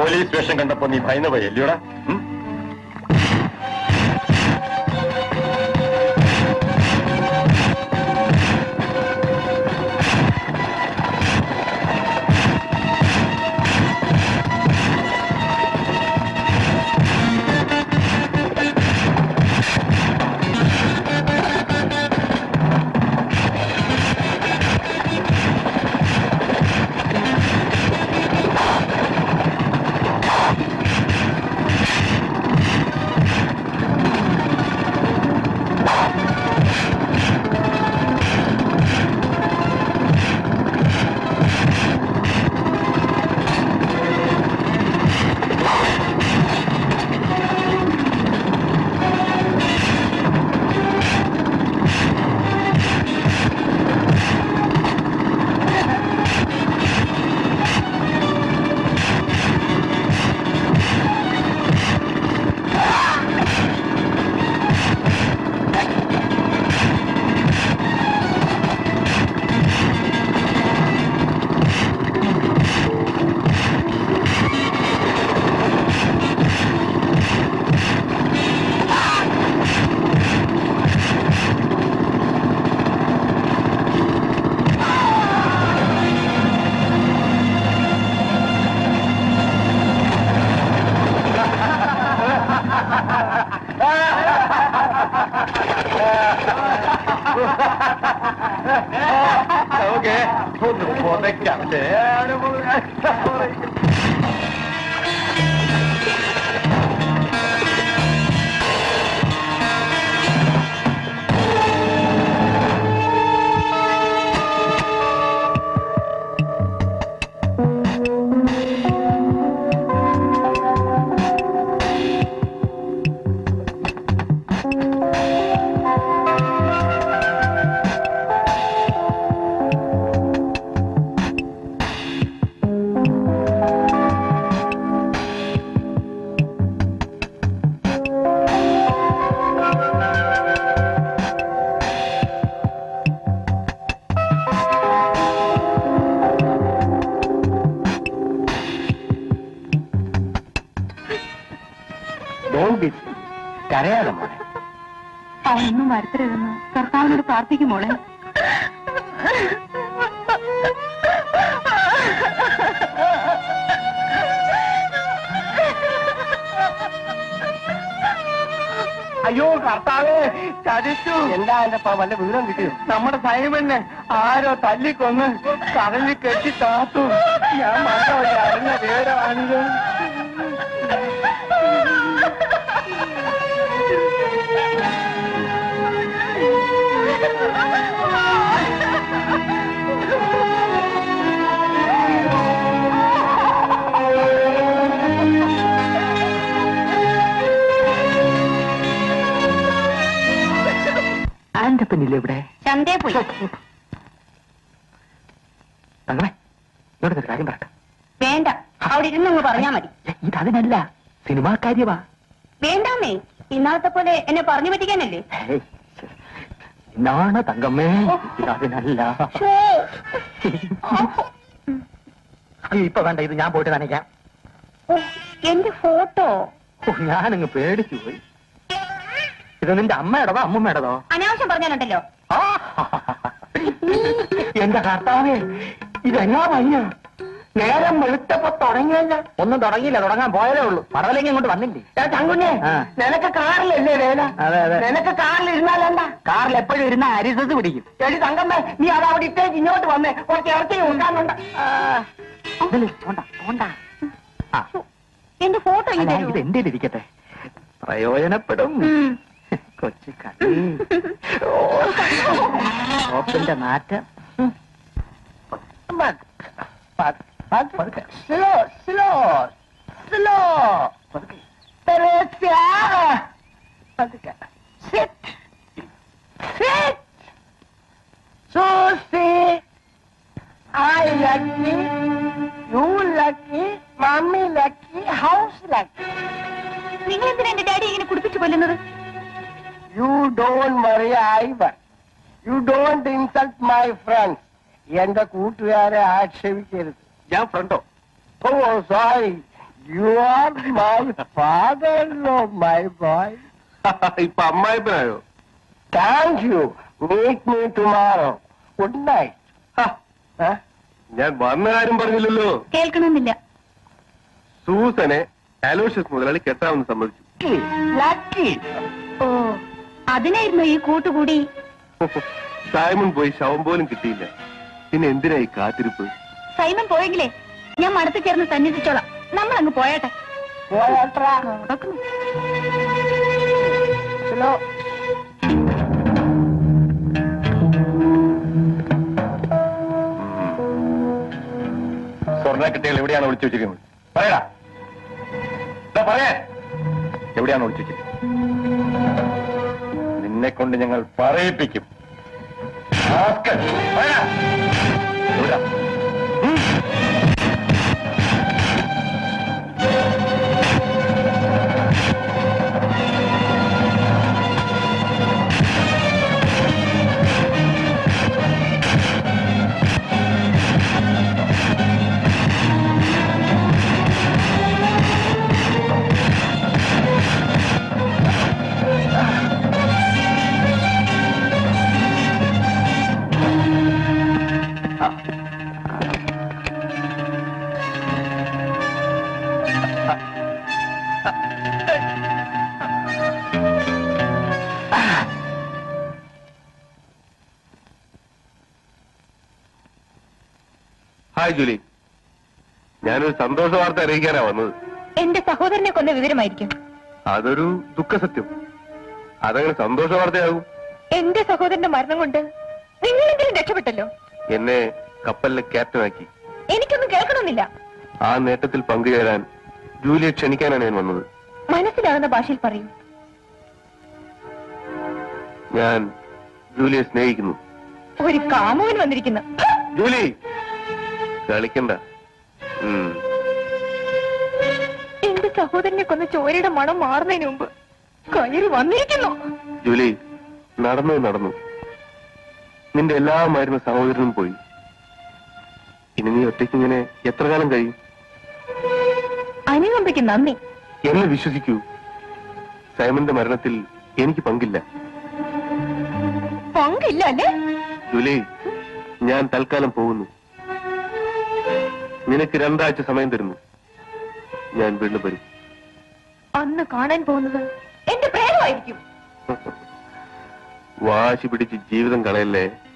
Police station കണ്ടപ്പോ നീ ഭയന്ന് പോയല്ലോടാ? കരയാതെ മോളെ. അവനൊന്നും വരുത്തരുതെന്ന് കർത്താവിനോട് പ്രാർത്ഥിക്കും മോളെ. അയ്യോ കർത്താവേ, ചതിച്ചു. എന്താ എന്റെ വല്ല വിവരം കിട്ടിയോ? നമ്മുടെ സൈമനെ ആരോ തല്ലിക്കൊന്ന് കടലിൽ കെട്ടി താത്തു. ഞാൻ മക്കളെ അറിഞ്ഞ വിവരമാണിത്. ആന്റപ്പനില്ലേ ഇവിടെ? ചന്തേ പോയി. തങ്ങളെ ഇവിടുത്തെ കാര്യം പറയട്ടെ. വേണ്ട, അവിടെ ഇരുന്നങ്ങ് പറഞ്ഞാ മതി. ഇതതിനല്ല, സിനിമാ കാര്യമാ. വേണ്ടാന്നേ, ഇന്നാളത്തെ പോലെ എന്നെ പറഞ്ഞു പറ്റിക്കാനല്ലേ? ഇന്നാണ് തങ്കമ്മേ, ഇതതിനല്ല. ഇപ്പൊ വേണ്ട, ഇത് ഞാൻ പോയിട്ട് നനയ്ക്കാം. എന്റെ ഫോട്ടോ ഞാനങ്ങ് പേടിച്ചു പോയി. ഇത് നിന്റെ അമ്മയുടേതോ അമ്മൂമ്മയുടേതോ? അനാവശ്യം പറഞ്ഞാലുണ്ടല്ലോ. എന്റെ കർത്താവേ, ഇതെന്നാ വയ്യ. നേരം വെളുത്തപ്പോ തുടങ്ങിയല്ല. ഒന്നും തുടങ്ങിയില്ല, തുടങ്ങാൻ പോയാലേ ഉള്ളൂ. പറവലേക്ക് ഇങ്ങോട്ട് വന്നില്ലേ? ചങ്കുഞ്ഞേ, നിനക്ക് കാറിലല്ലേ വേല? നിനക്ക് കാറിൽ ഇരുന്നാലെന്താ? കാറിൽ എപ്പോഴും ഇരുന്ന അരിസത്ത് പിടിക്കും. എടി തങ്കമ്മേ, നീ അത് അവിടെ ഇട്ടേക്ക് ഇങ്ങോട്ട് വന്നേ. കുറച്ച് ഇറച്ചി ഉണ്ടാകുന്നുണ്ട്. എന്റെ ഫോട്ടോ ഇത് എന്റെ ഇരിക്കട്ടെ, പ്രയോജനപ്പെടും. കൊച്ചു കണ്ണി ഓപ്പിന്റെ നാറ്റം. Slow slow slow. I lucky, you lucky, mommy lucky, house lucky. നിങ്ങൾ എന്തിനാ എന്റെ ഡാഡി ഇങ്ങനെ കുടിപ്പിച്ചു കൊല്ലുന്നത്? You don't worry, Ivan. You don't insult my friends. എന്റെ കൂട്ടുകാരെ ആക്ഷേപിക്കരുത്. ഞാൻ ഫ്രണ്ടോ? Oh sorry, You are my father-in-law, my boy. ഇപ്പൊ അമ്മായിപ്പനായോ? Thank you. Meet me tomorrow. Good night. ഞാൻ വന്ന കാര്യം പറഞ്ഞില്ലല്ലോ. കേൾക്കണമെന്നില്ല. സൂസനെ അലോഷ്യസ് മുതലാളി കെട്ടാമെന്ന് സമ്മതിച്ചു. Lucky. ഓ, അതിനായിരുന്നു ഈ കൂട്ടുകൂടി. സൈമൺ പോയി ശവം പോലും കിട്ടിയില്ല. പിന്നെ എന്തിനാ ഈ കാത്തിരിപ്പ്? സൈമൺ പോയെങ്കിലേ ഞാൻ മടത്ത് ചേർന്ന് സന്നിധിച്ചോളാം. നമ്മൾ അങ്ങ് പോയാട്ടെ. പോയാട്രാ. നടക്കുന്നു. Hello. സ്വർണ്ണക്കെട്ടികൾ എവിടെയാണ് ഒളിച്ചു വെച്ചിരിക്കുന്നത്? പറയടാ, പറയാ, എവിടെയാണ് ഒളിച്ചു വെച്ചിരിക്കുന്നത്? നിന്നെ കൊണ്ട് ഞങ്ങൾ പറയിപ്പിക്കും. എവിടാ? ഹായ് ജൂലി, ഞാനൊരു സന്തോഷ വാർത്ത അറിയിക്കാനാ വന്നത്. എന്റെ സഹോദരനെ കൊന്ന വിവരമായിരിക്കും. അതൊരു ദുഃഖസത്യം. അതങ്ങനെ സന്തോഷ വാർത്തയാകും? എന്റെ സഹോദരന്റെ മരണം കൊണ്ട് നിങ്ങളെങ്കിലും രക്ഷപ്പെട്ടല്ലോ. എന്നെ കപ്പലിലെ ക്യാപ്റ്റനാക്കി. എനിക്കൊന്നും കേൾക്കണമെന്നില്ല. ആ നേട്ടത്തിൽ പങ്കുചേരാൻ ജൂലിയെ ക്ഷണിക്കാനാണ് ഞാൻ വന്നത്. മനസ്സിലാകുന്ന ഭാഷയിൽ പറയൂ. ഞാൻ ജൂലിയെ സ്നേഹിക്കുന്നു. ഒരു കാമുകൻ വന്നിരിക്കുന്നു. ജൂലി, കളിക്കണ്ട. എന്റെ സഹോദരനെ കൊന്ന ചോരയുടെ മണം മാറുന്നതിന് മുമ്പ് കയറി വന്നിരിക്കുന്നു. ജൂലി, നടന്നു. നിന്റെ എല്ലാമായിരുന്ന സഹോദരനും പോയി. ഇനി നീ ഒറ്റയ്ക്കിങ്ങനെ എത്ര കാലം കഴിയും? അനുകമ്പയ്ക്ക് നന്ദി. എന്നെ വിശ്വസിക്കൂ, സൈമന്റെ മരണത്തിൽ എനിക്ക് പങ്കില്ല. പങ്കില്ല അല്ലേ? ജൂലി, ഞാൻ തൽക്കാലം പോകുന്നു. നിനക്ക് 2 ആഴ്ച സമയം തരുന്നു. ഞാൻ വീണ്ടും വരും. അന്ന് കാണാൻ പോകുന്നത് എന്റെ പ്രേതമായിരിക്കും. വാശി പിടിച്ച് ജീവിതം കളയല്ലേ.